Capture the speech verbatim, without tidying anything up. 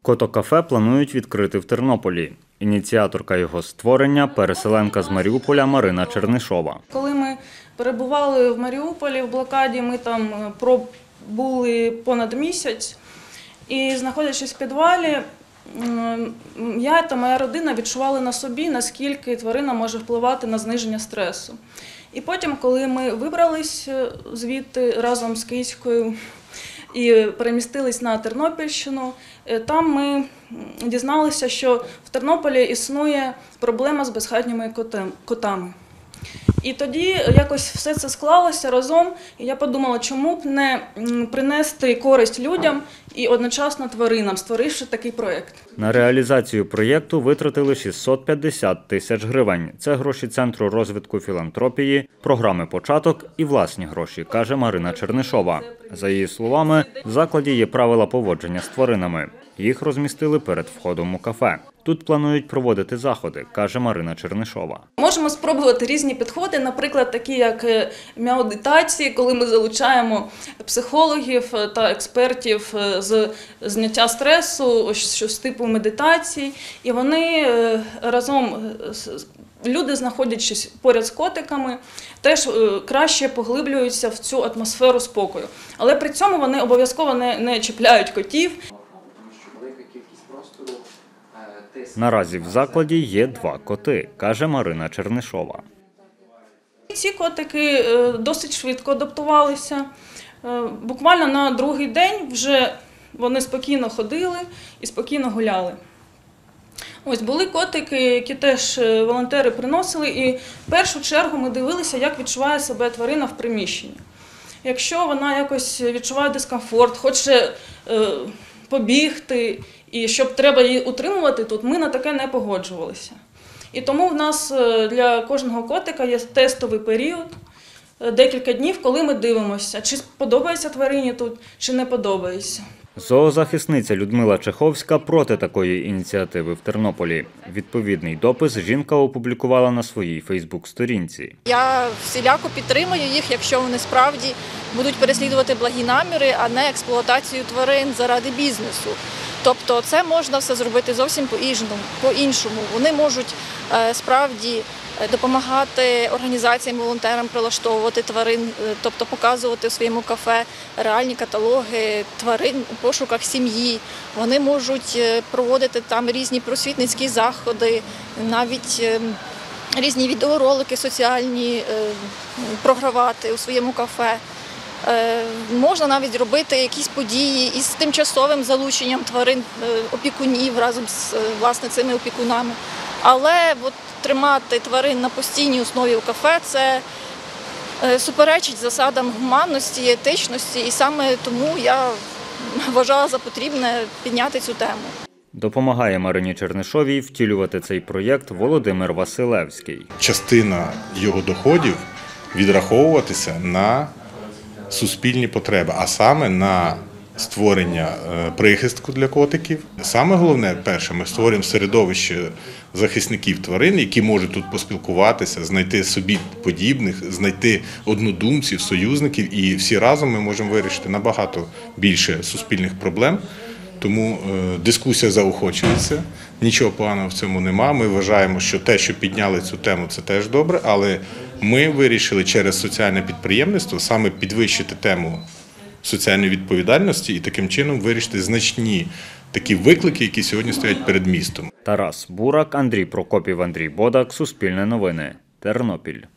Котокафе планують відкрити в Тернополі. Ініціаторка його створення – переселенка з Маріуполя Марина Чернишова. Коли ми перебували в Маріуполі в блокаді, ми там пробули понад місяць. І, знаходячись в підвалі, я та моя родина відчували на собі, наскільки тварина може впливати на зниження стресу. І потім, коли ми вибрались звідти разом з Київською і перемістились на Тернопільщину, там ми дізналися, що в Тернополі існує проблема з безхатніми котами. І тоді якось все це склалося разом, і я подумала, чому б не принести користь людям і одночасно тваринам, створивши такий проєкт. На реалізацію проєкту витратили шістсот п'ятдесят тисяч гривень. Це гроші Центру розвитку філантропії, програми «Початок» і власні гроші, каже Марина Чернишова. За її словами, в закладі є правила поводження з тваринами. Їх розмістили перед входом у кафе. Тут планують проводити заходи, каже Марина Чернишова. Можемо спробувати різні підходи, наприклад, такі як медитації, коли ми залучаємо психологів та експертів з зняття стресу, щось типу медитацій. І вони разом, люди, знаходячись поряд з котиками, теж краще поглиблюються в цю атмосферу спокою. Але при цьому вони обов'язково не, не чіпляють котів. Наразі в закладі є два коти, каже Марина Чернишова. Ці котики досить швидко адаптувалися. Буквально на другий день вже вони спокійно ходили і спокійно гуляли. Ось були котики, які теж волонтери приносили, і в першу чергу ми дивилися, як відчуває себе тварина в приміщенні. Якщо вона якось відчуває дискомфорт, хоче побігти, і щоб треба її утримувати тут, ми на таке не погоджувалися. І тому в нас для кожного котика є тестовий період, декілька днів, коли ми дивимося, чи подобається тварині тут, чи не подобається. Зоозахисниця Людмила Чеховська проти такої ініціативи в Тернополі. Відповідний допис жінка опублікувала на своїй фейсбук-сторінці. Я всіляко підтримую їх, якщо вони справді будуть переслідувати благі наміри, а не експлуатацію тварин заради бізнесу. Тобто це можна все зробити зовсім по-іншому. Вони можуть справді допомагати організаціям, волонтерам прилаштовувати тварин, тобто показувати у своєму кафе реальні каталоги тварин у пошуках сім'ї. Вони можуть проводити там різні просвітницькі заходи, навіть різні відеоролики соціальні програвати у своєму кафе. Можна навіть робити якісь події із тимчасовим залученням тварин, опікунів разом з власне цими опікунами. Але от, тримати тварин на постійній основі у кафе – це суперечить засадам гуманності, етичності, і саме тому я вважала за потрібне підняти цю тему. Допомагає Марині Чернишовій втілювати цей проєкт Володимир Василевський. Частина його доходів відраховуватися на суспільні потреби, а саме на створення прихистку для котиків. Саме головне, перше, ми створюємо середовище захисників тварин, які можуть тут поспілкуватися, знайти собі подібних, знайти однодумців, союзників, і всі разом ми можемо вирішити набагато більше суспільних проблем. Тому дискусія заохочується, нічого поганого в цьому нема. Ми вважаємо, що те, що підняли цю тему, це теж добре, але ми вирішили через соціальне підприємництво саме підвищити тему соціальної відповідальності і таким чином вирішити значні такі виклики, які сьогодні стоять перед містом. Тарас Бурак, Андрій Прокопів, Андрій Бодак, Суспільне новини, Тернопіль.